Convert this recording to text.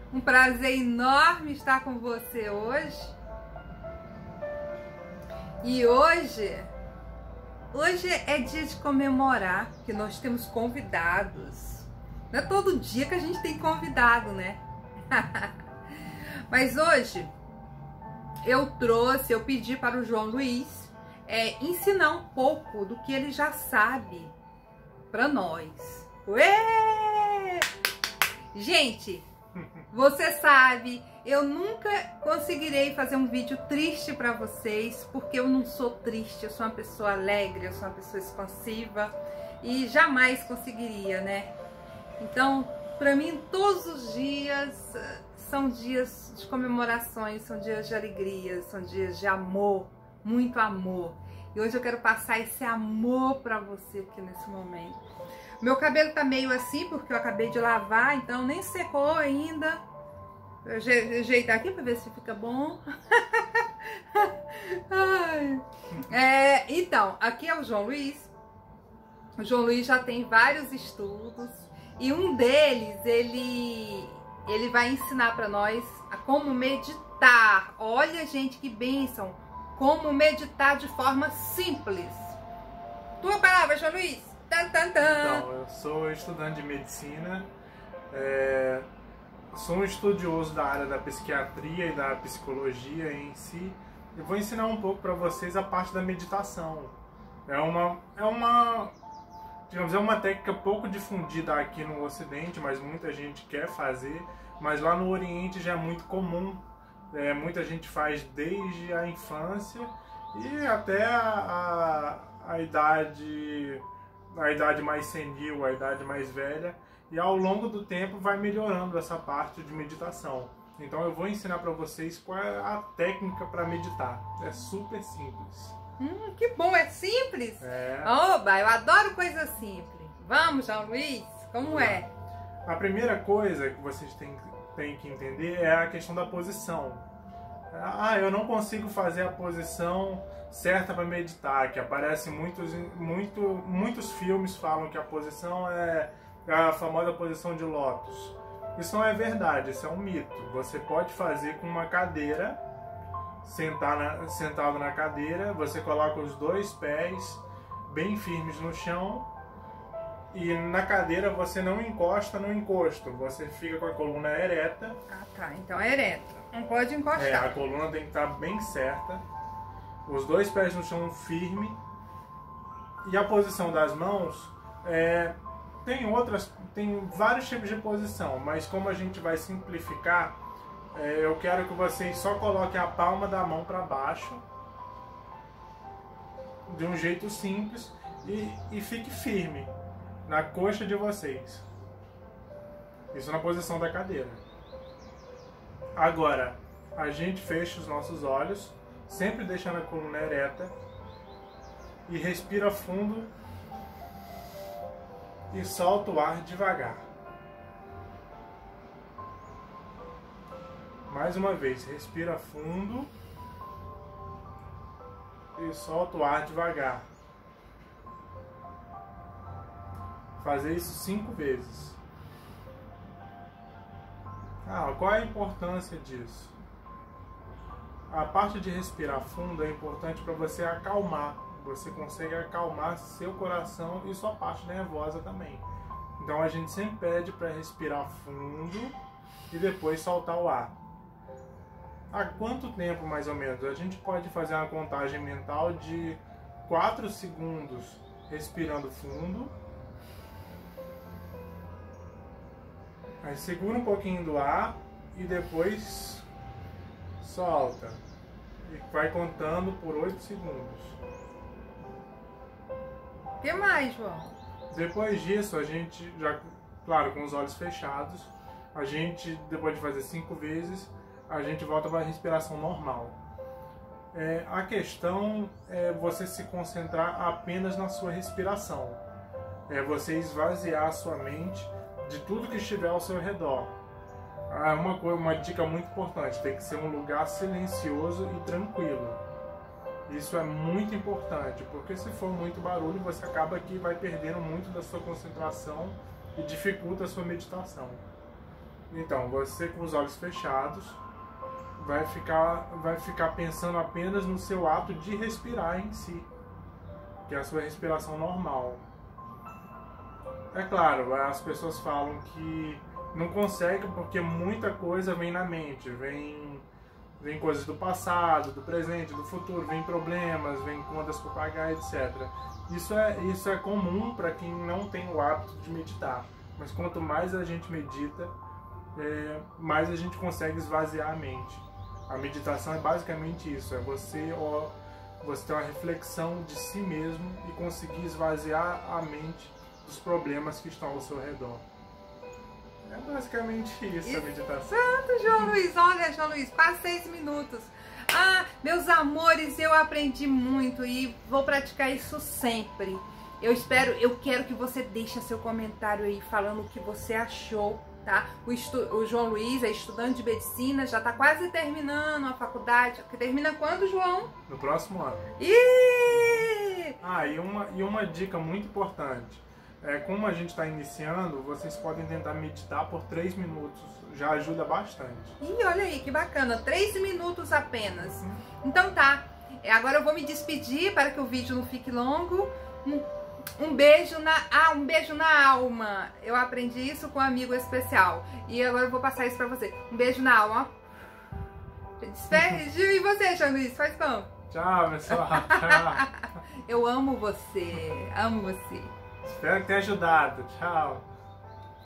Um prazer enorme estar com você hoje. E hoje é dia de comemorar que nós temos convidados. Não é todo dia que a gente tem convidado, né? Mas hoje eu pedi para o João Luiz ensinar um pouco do que ele já sabe para nós. Ué! Gente, você sabe, eu nunca conseguirei fazer um vídeo triste para vocês, porque eu não sou triste, eu sou uma pessoa alegre, eu sou uma pessoa expansiva e jamais conseguiria, né? Então, para mim, todos os dias são dias de comemorações, são dias de alegria, são dias de amor, muito amor. E hoje eu quero passar esse amor para você aqui nesse momento. Meu cabelo tá meio assim, porque eu acabei de lavar, então nem secou ainda. Vou ajeitar aqui para ver se fica bom. Então, aqui é o João Luiz. O João Luiz já tem vários estudos. E um deles, ele vai ensinar para nós a como meditar. Olha, gente, que bênção! Como meditar de forma simples. Tua palavra, João Luiz. Então, eu sou estudante de medicina, sou um estudioso da área da psiquiatria e da psicologia em si. Eu vou ensinar um pouco para vocês a parte da meditação. Digamos, é uma técnica pouco difundida aqui no Ocidente, mas muita gente quer fazer. Mas lá no Oriente já é muito comum. Muita gente faz desde a infância e até a idade mais senil, a idade mais velha, e ao longo do tempo vai melhorando essa parte de meditação. Então eu vou ensinar para vocês qual é a técnica para meditar. É super simples. Que bom, é simples? Oba, eu adoro coisa simples. Vamos, João Luiz, como é? A primeira coisa que vocês têm que entender é a questão da posição. Eu não consigo fazer a posição certa para meditar, que aparece muitos filmes falam que a posição é a famosa posição de lótus. Isso não é verdade, isso é um mito. Você pode fazer com uma cadeira, sentado na cadeira, você coloca os dois pés bem firmes no chão e na cadeira você não encosta no encosto, você fica com a coluna ereta. Ah, tá, então é ereta, não pode encostar. A coluna tem que estar bem certa, os dois pés no chão firme, e a posição das mãos tem vários tipos de posição, mas como a gente vai simplificar, eu quero que vocês só coloquem a palma da mão para baixo, de um jeito simples, e fique firme na coxa de vocês. Isso na posição da cadeira. Agora, a gente fecha os nossos olhos, sempre deixando a coluna ereta, e respira fundo e solta o ar devagar. Mais uma vez, respira fundo e solta o ar devagar. Fazer isso 5 vezes. Qual é a importância disso? A parte de respirar fundo é importante para você acalmar. Você consegue acalmar seu coração e sua parte nervosa também. Então a gente sempre pede para respirar fundo e depois soltar o ar. Há quanto tempo mais ou menos? A gente pode fazer uma contagem mental de 4 segundos respirando fundo. Aí segura um pouquinho do ar e depois solta. E vai contando por 8 segundos. O que mais, João? Depois disso, a gente, já, claro, com os olhos fechados, a gente, depois de fazer 5 vezes, a gente volta para a respiração normal. A questão é você se concentrar apenas na sua respiração. É você esvaziar a sua mente de tudo que estiver ao seu redor. Uma dica muito importante, tem que ser um lugar silencioso e tranquilo. Isso é muito importante, porque se for muito barulho, você acaba que vai perdendo muito da sua concentração e dificulta a sua meditação. Então, você com os olhos fechados vai ficar pensando apenas no seu ato de respirar em si, que é a sua respiração normal. É claro, as pessoas falam que não conseguem porque muita coisa vem na mente, vem coisas do passado, do presente, do futuro, vem problemas, vem contas por pagar, etc. Isso é comum para quem não tem o hábito de meditar, mas quanto mais a gente medita, mais a gente consegue esvaziar a mente. A meditação é basicamente isso, é você ter uma reflexão de si mesmo e conseguir esvaziar a mente dos problemas que estão ao seu redor. É basicamente isso a meditação. Santo, João Luiz, olha, João Luiz, quase 6 minutos. Ah, meus amores, eu aprendi muito e vou praticar isso sempre. Eu quero que você deixe seu comentário aí falando o que você achou, tá? O João Luiz é estudante de medicina, já tá quase terminando a faculdade. Termina quando, João? No próximo ano. Ah, e uma dica muito importante. Como a gente está iniciando, vocês podem tentar meditar por 3 minutos. Já ajuda bastante. Ih, olha aí, que bacana. 3 minutos apenas. Então tá. Agora eu vou me despedir para que o vídeo não fique longo. Um beijo na alma. Eu aprendi isso com um amigo especial. E agora eu vou passar isso pra você. Um beijo na alma. Despede. E você, João Luiz? Faz como? Tchau, pessoal. Tchau. Eu amo você. Amo você. Espero que tenha ajudado. Tchau.